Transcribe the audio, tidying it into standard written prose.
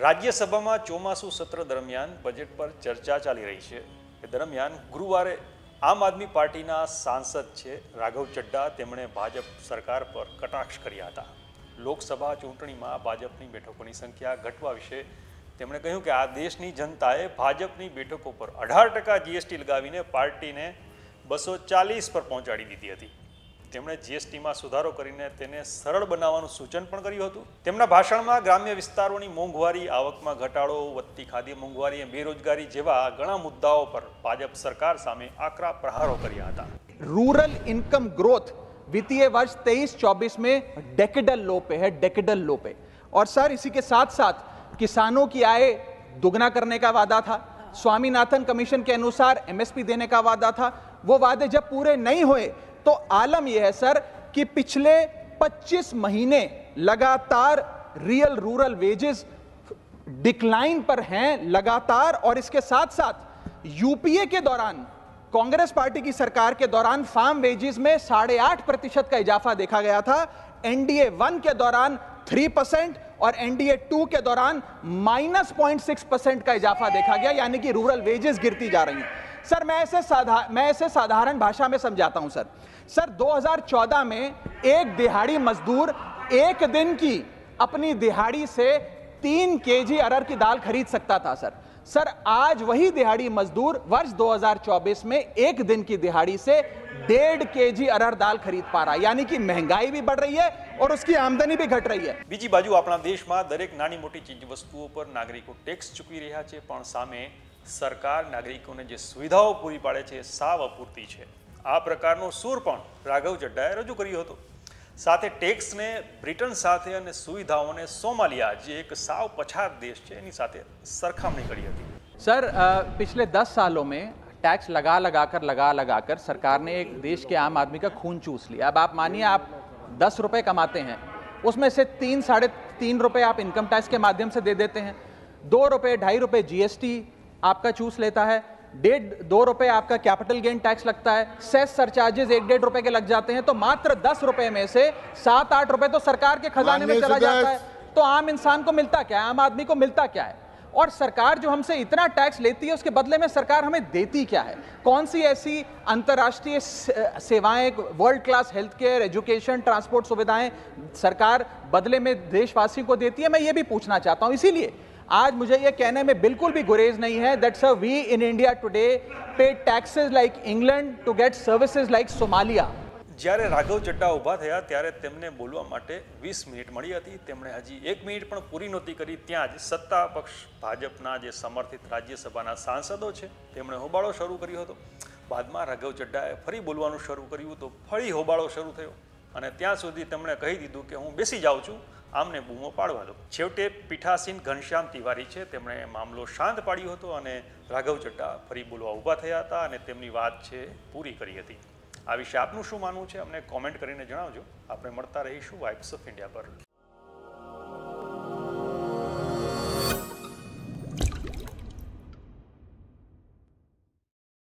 રાજ્યસભામાં ચોમાસુ સત્ર દરમિયાન બજેટ પર ચર્ચા ચાલી રહી છે। એ દરમિયાન ગુરુવારે આમ આદમી પાર્ટીના સાંસદ છે રાઘવ ચડ્ડા તેમણે ભાજપ સરકાર પર કટાક્ષ કર્યા હતા। લોકસભા ચૂંટણીમાં ભાજપની બેઠકોની સંખ્યા ઘટવા વિશે તેમણે કહ્યું કે આ દેશની જનતાએ ભાજપની બેઠકો પર 18% જીએસટી લગાવીને પાર્ટીને 240 પર પહોંચાડી દીધી હતી। તેમણે જીએસટીમાં સુધારો કરીને તેને સરળ બનાવવાનું સૂચન પણ કર્યું હતું। તેમના ભાષણમાં ગ્રામ્ય વિસ્તારોની મોંઘવારી, આવકમાં ઘટાડો, વધતી ખાદ્ય મોંઘવારી અને બેરોજગારી જેવા ઘણા મુદ્દાઓ પર ભાજપ સરકાર સામે આકરા પ્રહારો કર્યા હતા। रूरल इनकम ग्रोथ वित्तीय वर्ष 23-24 में डेकेडल लो पे है, डेकेडल लो पे। और सर इसी के साथ साथ किसानों की आय दुगना करने का वादा था। स्वामीनाथन कमीशन के अनुसार एमएसपी देने का वादा था। वो वादे जब पूरे नहीं हुए तो आलम यह है सर कि पिछले 25 महीने लगातार रियल रूरल वेजेस डिक्लाइन पर हैं लगातार। और इसके साथ साथ यूपीए के दौरान, कांग्रेस पार्टी की सरकार के दौरान फार्म वेजेस में 8.5% का इजाफा देखा गया था। एनडीए 1 के दौरान 3% और एनडीए 2 के दौरान -0.6% का इजाफा देखा गया, यानी कि रूरल वेजेस गिरती जा रही हैं। सर मैं ऐसे साधारण भाषा में समझाता हूं सर 2014 में एक दिहाड़ी मजदूर एक दिन की अपनी दिहाड़ी से 3 केजी अरहर की दाल खरीद सकता था। सर आज वही दिहाड़ी मजदूर वर्ष 2024 में एक दिन की दिहाड़ी से 1.5 केजी अरहर दाल खरीद पा रहा है, यानी कि महंगाई भी बढ़ रही है और उसकी आमदनी भी घट रही है। बीजी बाजू अपना देश में दरेक नानी मोटी चीज वस्तुओं पर नागरिकों टेक्स चूकवी रह्या छे, पण सामे सरकार नागरिकों ने जे सुविधाओं पूरी पाड़े छे साव अपूरती छे। आ प्रकारनो सूर पण राघव चड्डाए रजू कर्यो हतो। साथे टेक्स ने ब्रिटन साथे अने सुविधाओं सोमालिया जे एक साव पछात देश छे एनी साथे सरखामणी करी हती। सर पिछले 10 सालों में टैक्स लगा कर सरकार ने एक देश के आम आदमी का खून चूस लिया। अब आप मानिए आप 10 रुपए कमाते हैं, उसमें से 3-3.5 रुपए आप इनकम टैक्स के माध्यम से दे देते हैं, 2 रुपए 2.5 रुपए जीएसटी आपका चूस लेता है, 1.5-2 रुपए आपका कैपिटल गेन टैक्स लगता है, सेस सरचार्जेस 1-1.5 रुपए के लग जाते हैं। तो मात्र 10 रुपए में से 7-8 रुपए तो सरकार के खजाने में चला जाता है। तो आम इंसान को मिलता क्या है, आम आदमी को मिलता क्या है? और सरकार जो हमसे इतना टैक्स लेती है उसके बदले में सरकार हमें देती क्या है? कौन सी ऐसी अंतर्राष्ट्रीय सेवाएं, world class health care, education, transport सुविधाएं सरकार बदले में देशवासियों को देती है? मैं ये भी पूछना चाहता हूं। इसीलिए आज मुझे ये कहने में बिल्कुल भी गुरेज नहीं है that sir we in India today pay taxes like England to get services like Somalia. જ્યારે રાઘવ ચડ્ડા ઊભા થયા ત્યારે તેમને બોલવા માટે 20 મિનિટ મળી હતી। તેમણે હજી 1 મિનિટ પણ પૂરી નહોતી કરી ત્યાં જ સત્તા પક્ષ ભાજપના જે સમર્થિત રાજ્યસભાના સાંસદો છે તેમણે હોબાળો શરૂ કર્યો હતો। બાદમાં રાઘવ ચડ્ડાએ ફરી બોલવાનું શરૂ કર્યું તો ફરી હોબાળો શરૂ થયો અને ત્યાં સુધી તેમણે કહી દીધું કે હું બેસી જાઉં છું, આમને બૂમો પાડવા દો। છેવટે પીઠાસીન ઘનશ્યામ તિવારી છે તેમણે મામલો શાંત પાડ્યો હતો અને રાઘવ ચડ્ડા ફરી બોલવા ઊભા થયા હતા અને તેમની વાત છે પૂરી કરી હતી। આ વિશે આપનું શું માનવું છે અમને કોમેન્ટ કરીને જણાવજો। આપણે મળતા રહીશું વાઇબ્સ ઓફ ઇન્ડિયા પર।